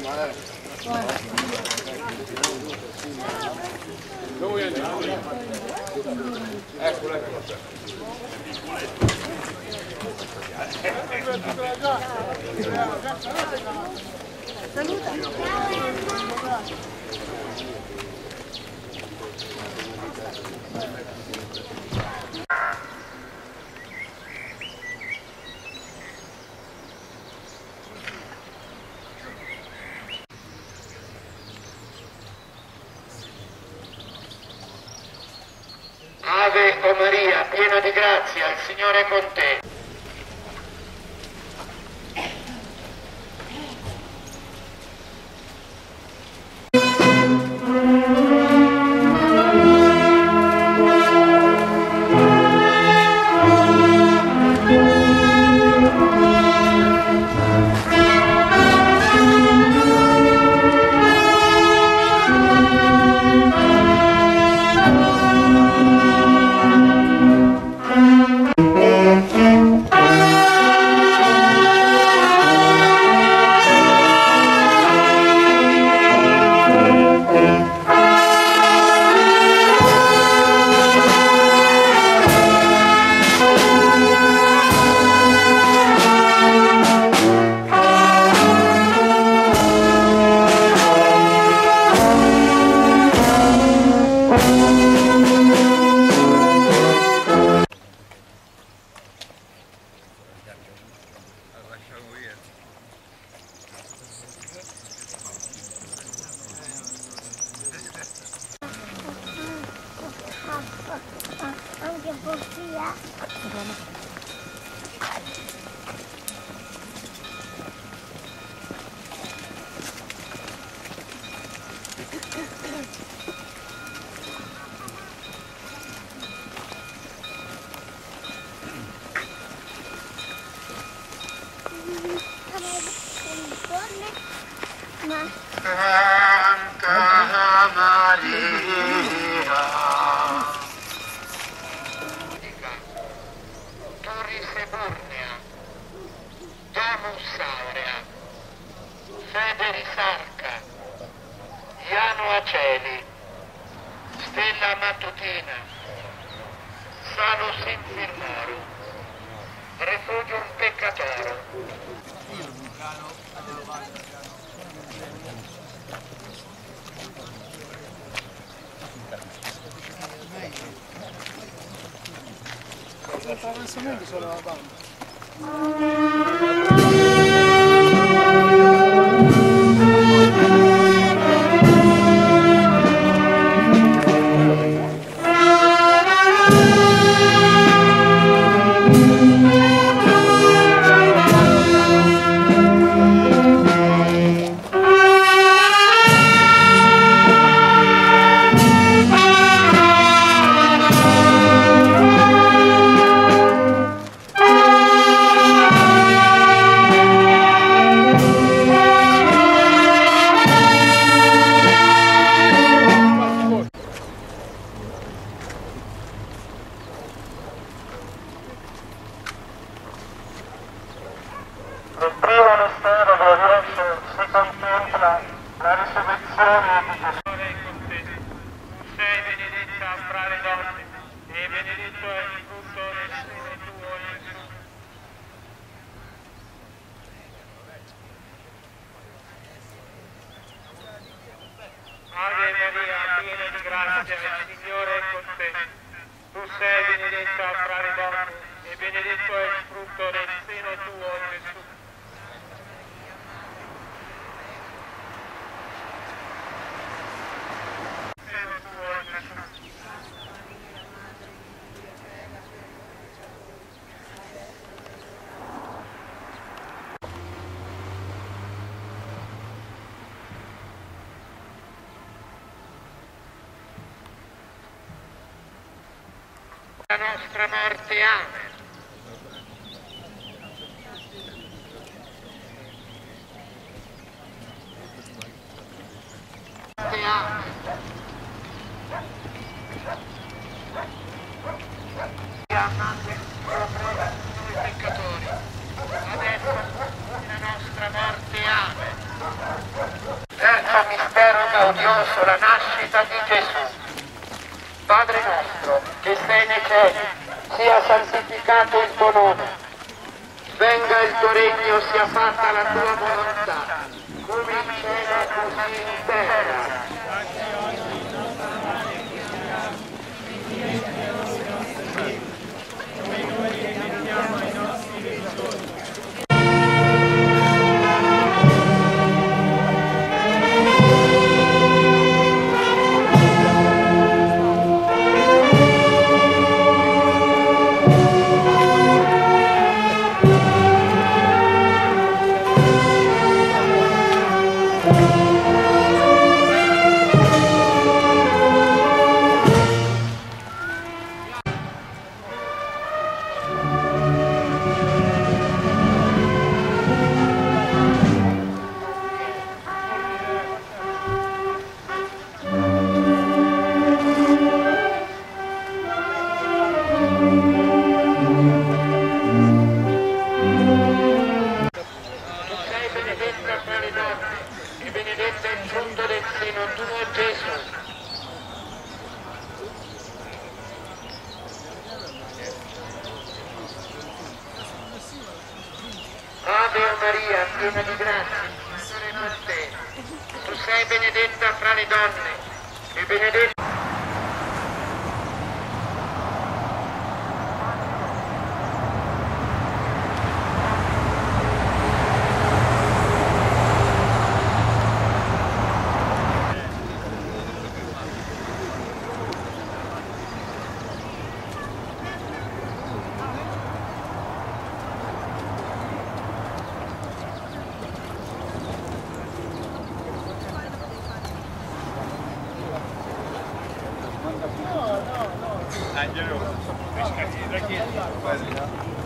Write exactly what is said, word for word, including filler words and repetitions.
Dove andiamo? Eccola, eccola. Ave o Maria, piena di grazia, il Signore è con te. Anche Sofia. Santa Maria, Torris Eburnea, Domus Aurea, Federis Arca, Iano Aceli, Stella Mattutina, Salus Infirmorum, Refugium Peccatorum. Attraversamento solo la banda. Nel primo mistero glorioso si contempla la risurrezione di Gesù. Tu sei benedetta fra le donne e benedetto è il frutto del seno tuo, Gesù. Ave Maria, piena di grazia, il Signore è con te. Tu sei benedetta fra le donne e benedetto è il frutto del seno tuo, Gesù. La nostra morte, amen. Amen. Amate noi peccatori, adesso la nostra morte, amen. annunciato la nascita di Gesù. Padre nostro, che sei nei cieli, sia santificato il tuo nome. Venga il tuo regno, sia fatta la tua volontà, come in cielo così in terra. Maria, piena di grazia, il Signore è con te. Tu sei benedetta fra le donne e benedetto. Angelo, pescatino aquí.